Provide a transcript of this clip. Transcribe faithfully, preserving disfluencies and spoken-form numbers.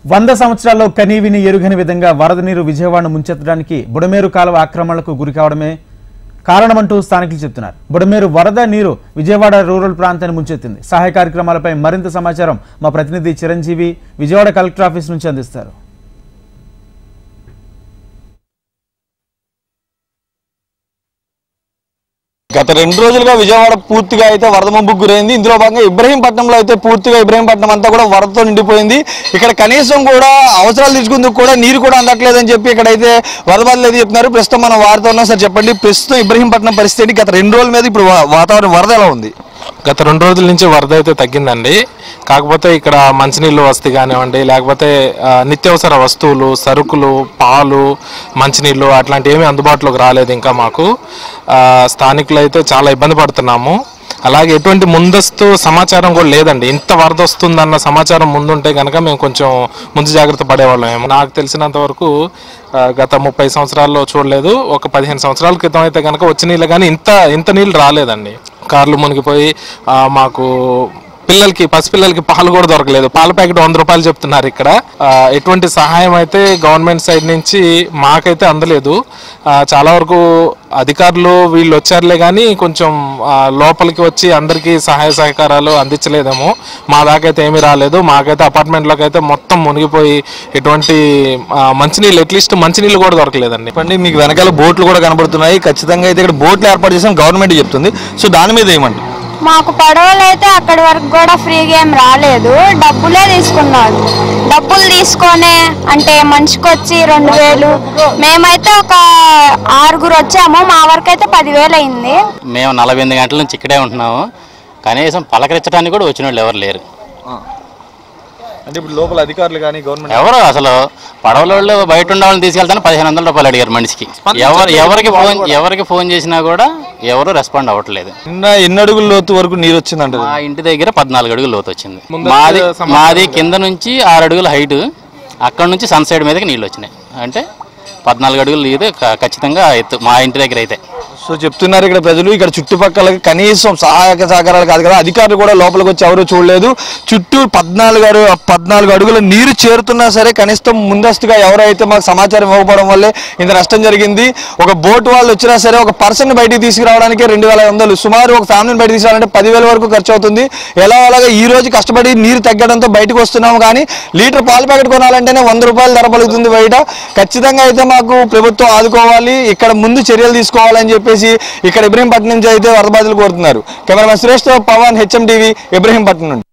వంద సంవత్సరాల్లో కనీవిని ఎరుగని విధంగా వరద నీరు విజయవాడను ముంచెత్తడానికి బుడమేరు కాలువ ఆక్రమణలకు గురి కావడమే కారణమంటూ స్థానికులు చెప్తున్నారు. బుడమేరు వరద నీరు విజయవాడ రూరల్ ప్రాంతాన్ని ముంచెత్తింది. సహాయ కార్యక్రమాలపై మరింత సమాచారం మా ప్రతినిధి చిరంజీవి విజయవాడ కలెక్టర్ ఆఫీస్ నుంచి అందిస్తారు. గత రెండు రోజులుగా విజయవాడ పూర్తిగా అయితే వరద ముంపుకు గురైంది. ఇందులో భాగంగా ఇబ్రహీంపట్నంలో అయితే పూర్తిగా ఇబ్రహీంపట్నం అంతా కూడా వరదతో నిండిపోయింది. ఇక్కడ కనీసం కూడా అవసరాలు తీసుకుందుకు కూడా నీరు కూడా అందట్లేదని చెప్పి ఇక్కడైతే వరద బాధలు అయితే చెప్తున్నారు. ప్రస్తుతం మనం వారితో ఉన్నాం. సార్ చెప్పండి, ప్రస్తుతం ఇబ్రహీంపట్నం పరిస్థితి గత రెండు రోజుల మీద ఇప్పుడు వాతావరణం వరద ఎలా ఉంది? గత రెండు రోజుల నుంచి వరద అయితే తగ్గిందండి. కాకపోతే ఇక్కడ మంచినీళ్ళు వసతి కానివ్వండి, లేకపోతే నిత్యావసర వస్తువులు, సరుకులు, పాలు, మంచినీళ్ళు అట్లాంటివి ఏమీ అందుబాటులోకి రాలేదు. ఇంకా మాకు స్థానికులు అయితే చాలా ఇబ్బంది పడుతున్నాము. అలాగే ఎటువంటి ముందస్తు సమాచారం కూడా లేదండి. ఇంత వరద వస్తుందన్న సమాచారం ముందుంటే కనుక మేము కొంచెం ముందు జాగ్రత్త పడేవాళ్ళం ఏమో. నాకు తెలిసినంత వరకు గత ముప్పై సంవత్సరాల్లో చూడలేదు. ఒక పదిహేను సంవత్సరాల క్రితం అయితే కనుక వచ్చే నీళ్ళు కానీ ఇంత ఇంత నీళ్ళు రాలేదండి. కార్లు మునిగిపోయి మాకు పిల్లలకి పసిపిల్లలకి పాలు కూడా దొరకలేదు. పాల ప్యాకెట్ వంద రూపాయలు చెప్తున్నారు. ఇక్కడ ఎటువంటి సహాయం అయితే గవర్నమెంట్ సైడ్ నుంచి మాకైతే అందలేదు. చాలా వరకు అధికారులు వీళ్ళు వచ్చారులే కానీ కొంచెం లోపలికి వచ్చి అందరికీ సహాయ సహకారాలు అందించలేదేమో. మా దాకైతే ఏమీ రాలేదు. మాకైతే అపార్ట్మెంట్లోకి అయితే మొత్తం మునిగిపోయి ఎటువంటి మంచినీళ్ళు అట్లీస్ట్ మంచినీళ్ళు కూడా దొరకలేదండి. చెప్పండి, మీకు వెనకాల బోట్లు కూడా కనబడుతున్నాయి. ఖచ్చితంగా అయితే ఇక్కడ బోట్లు ఏర్పాటు చేసాం గవర్నమెంట్ చెప్తుంది. సో దాని మీద ఏమండి? మాకు పడవలు అయితే అక్కడి వరకు కూడా ఫ్రీగా ఏం రాలేదు, డబ్బులే తీసుకున్నాడు. డబ్బులు తీసుకొని అంటే మనిషికి వచ్చి రెండు వేలు మేమైతే ఒక ఆరుగురు వచ్చాము. మా వరకు అయితే పదివేలు అయింది. మేము నలభై ఎనిమిది గంటల నుంచి ఇక్కడే ఉంటున్నాము. కనీసం పలకరించడానికి కూడా వచ్చిన వాళ్ళు ఎవరు లేరు. అంటే ఇప్పుడు లోపల అధికారులు కానీ గవర్నమెంట్ ఎవరు అసలు పడవల వాళ్ళు బయట ఉన్న వాళ్ళని తీసుకెళ్తాను పదిహేను వందల రూపాయలు అడిగారు మనిషికి. ఎవరు ఎవరికి ఫోన్ ఎవరికి ఫోన్ చేసినా కూడా ఎవరు రెస్పాండ్ అవ్వట్లేదు. నిన్న ఎన్ని అడుగుల లోతు వరకు నీరు వచ్చిందంటే మా ఇంటి దగ్గర పద్నాలుగు అడుగులు లోతు వచ్చింది. మాది మాది కింద నుంచి ఆరు అడుగుల హైట్, అక్కడ నుంచి సన్ సైడ్ మీదకి నీళ్ళు వచ్చినాయి. అంటే పద్నాలుగు అడుగులు నీరు ఖచ్చితంగా ఎత్తు మా ఇంటి దగ్గర అయితే. సో చెప్తున్నారు ఇక్కడ ప్రజలు. ఇక్కడ చుట్టుపక్కల కనీసం సహాయక సహకారాలు కాదు కదా, అధికారులు కూడా లోపలికి వచ్చి ఎవరు చూడలేదు. చుట్టూ పద్నాలుగు పద్నాలుగు అడుగుల నీరు చేరుతున్నా సరే కనీసం ముందస్తుగా ఎవరైతే మాకు సమాచారం ఇవ్వకపోవడం వల్లే ఇంత నష్టం జరిగింది. ఒక బోట్ వాళ్ళు వచ్చినా సరే ఒక పర్సన్ బయటికి తీసుకురావడానికి రెండు వేల వందలు సుమారు ఒక ఫ్యామిలీని బయట తీసుకురావాలంటే పదివేల వరకు ఖర్చు అవుతుంది. ఎలా అలాగా ఈ రోజు కష్టపడి నీరు తగ్గడంతో బయటకు వస్తున్నాము. కానీ లీటర్ పాల ప్యాకెట్ కొనాలంటేనే వంద రూపాయలు ధర పలుకుతుంది బయట. ఖచ్చితంగా అయితే మాకు ప్రభుత్వం ఆదుకోవాలి, ఇక్కడ ముందు చర్యలు తీసుకోవాలని చెప్పేసి ఇక్కడ ఇబ్రహీంపట్నం నుంచి అయితే వరద బాధితులు కోరుతున్నారు. కెమెరామెన్ సురేష్తో పవన్, హెచ్ఎం టీవీ, ఇబ్రహీంపట్నం నుండి.